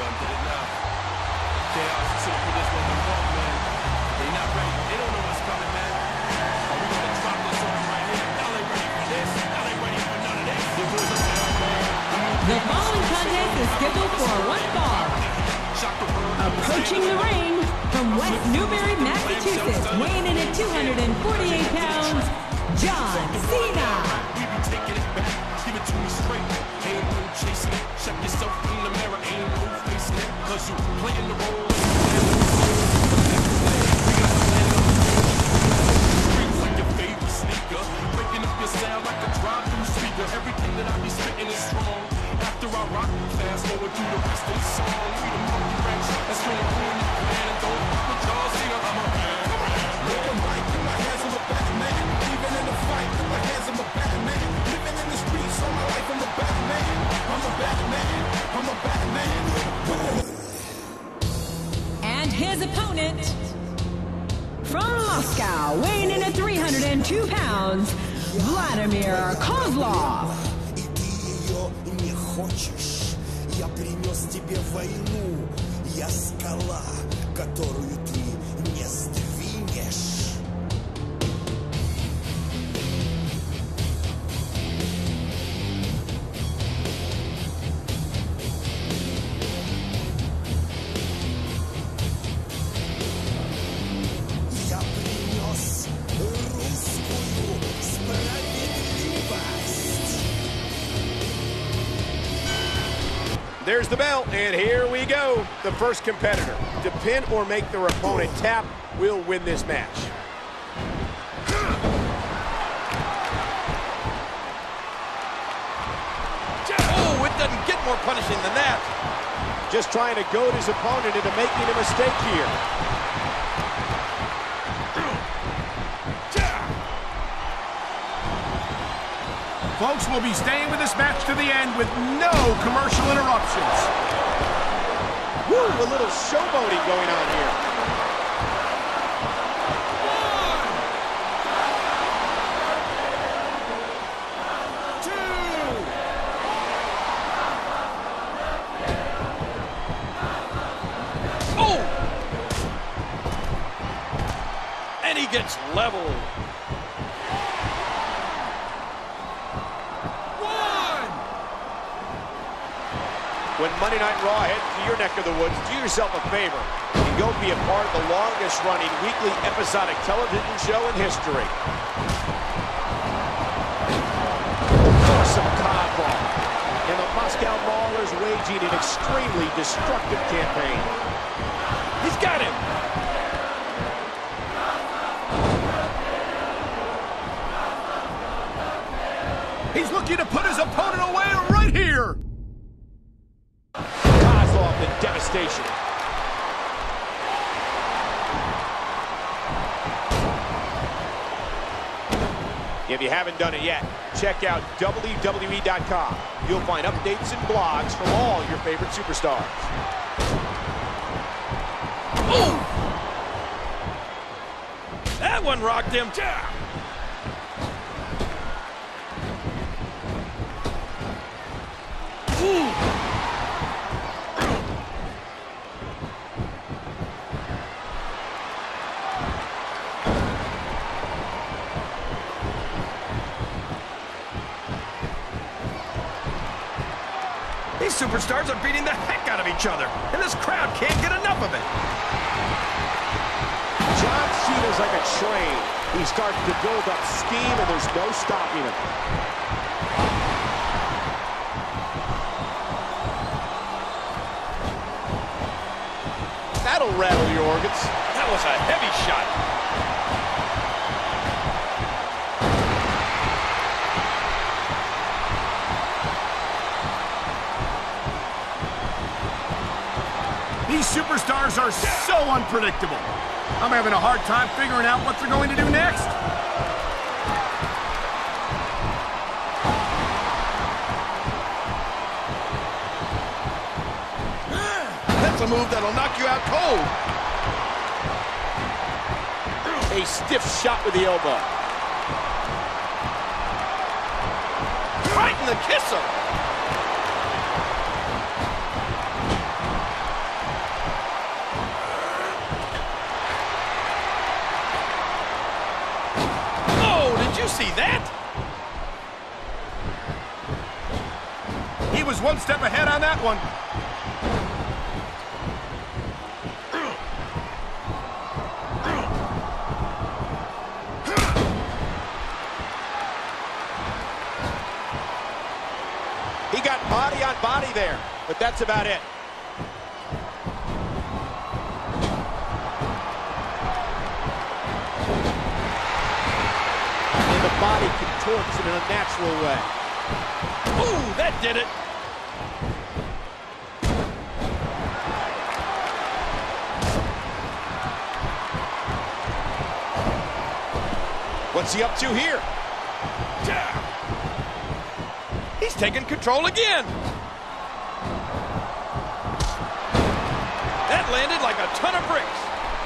done did it now. Chaos should have put this one in front, man. They not ready. They don't know what's coming, man. Are we gonna drop this on right here? Y'all ain't ready for this. Y'all ain't ready for none of this. The following contest is scheduled for one fall. Approaching the ring from West Newbury, Massachusetts, weighing in at 248 pounds, John Cena. We be taking it back. Give it to me straight. Ain't no chasing it. Check yourself in the mirror. Ain't no facing it. Cause you playing the role. Like your favorite sneaker. Breaking up your sound like a drive-through speaker. Everything that I be spitting is strong. After I rock, fast forward through the rest of the song. We the monkey wrench. That's gonna ruin your plan. Don't fuck with y'all. Cena, I'm a man. Look at Mike. Put my hands on the Batman. Even in the fight, put my hands on the Batman. Living in the streets all my life, I'm a Batman. I'm a Batman. I'm a Batman. And his opponent, from Moscow, weighing in at 302 pounds, Vladimir Kozlov. Хочешь, я принес тебе войну, я скала, которую ты не сдвинешь. Я принес русскую справедливость. There's the bell, and here we go. The first competitor to pin or make their opponent tap will win this match. Oh, it doesn't get more punishing than that. Just trying to goad his opponent into making a mistake here. Folks, will be staying with this match to the end with no commercial interruptions. Woo, a little showboating going on here. Oh! And he gets leveled. When Monday Night Raw heads to your neck of the woods, do yourself a favor and go be a part of the longest-running weekly episodic television show in history. Awesome codball. And the Moscow Mauler's waging an extremely destructive campaign. He's got him. He's looking to put his opponent away right here. The devastation. If you haven't done it yet, check out WWE.com. You'll find updates and blogs from all your favorite superstars. Ooh! That one rocked him. Ooh! These superstars are beating the heck out of each other, and this crowd can't get enough of it. John Cena's like a train. He starts to build up steam, and there's no stopping him. That'll rattle your organs. That was a heavy shot. These superstars are so unpredictable. I'm having a hard time figuring out what they're going to do next. That's a move that'll knock you out cold. A stiff shot with the elbow. Right in the kisser. one step ahead on that one. He got body on body there, but that's about it. And the body contorts in an unnatural way. Ooh, that did it. What's he up to here? He's taking control again. That landed like a ton of bricks.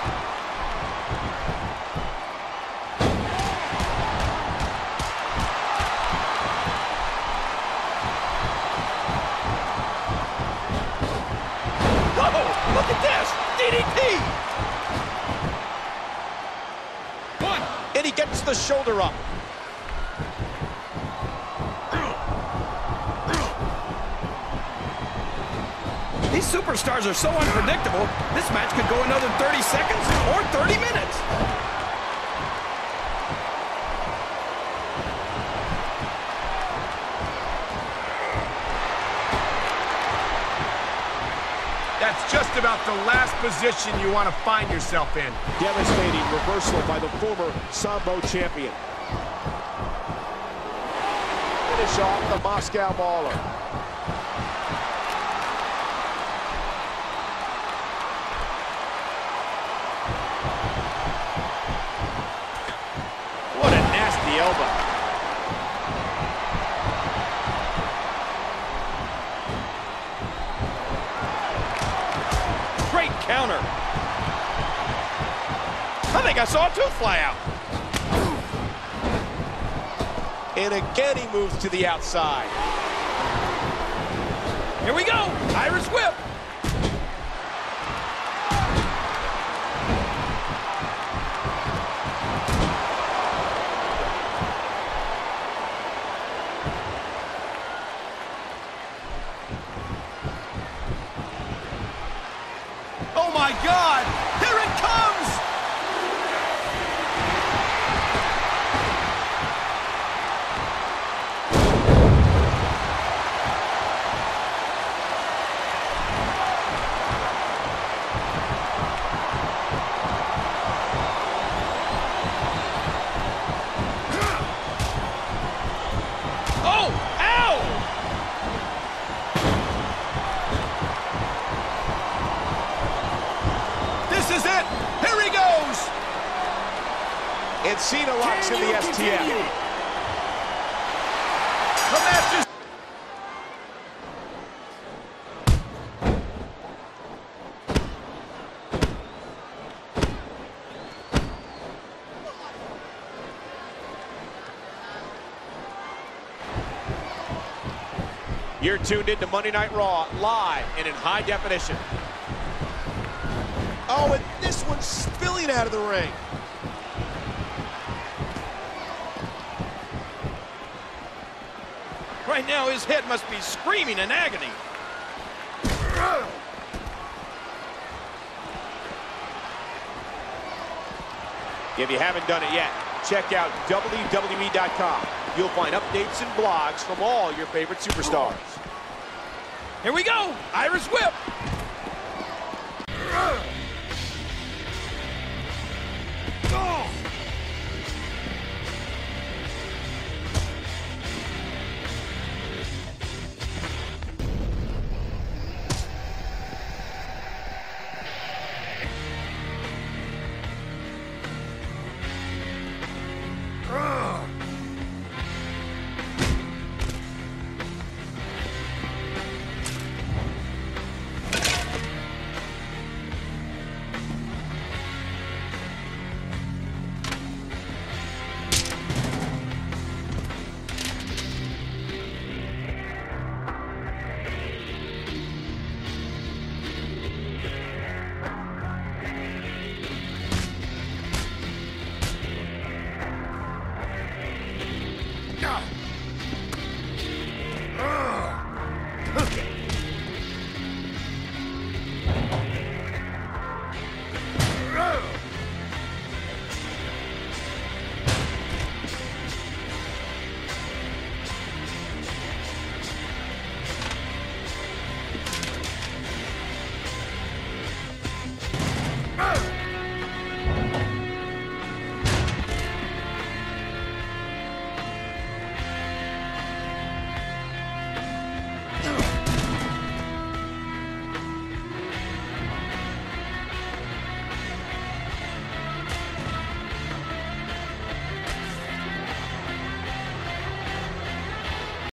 Oh, look at this. DDT. One. And he gets the shoulder up. These superstars are so unpredictable, this match could go another 30 seconds or 30 minutes. That's just about the last position you want to find yourself in. Devastating reversal by the former Sambo champion. Finish off the Moscow Mauler. What a nasty elbow. Great counter. I think I saw a tooth fly out. And again he moves to the outside. Here we go. Irish whip. Oh my God! Here it comes! Oh, ow! This is it! Here he goes! And Cena locks in the STF. The match is... You're tuned into Monday Night Raw, live and in high definition. Oh, and this one's spilling out of the ring. Right now, his head must be screaming in agony. If you haven't done it yet, check out WWE.com. You'll find updates and blogs from all your favorite superstars. Here we go. Irish whip.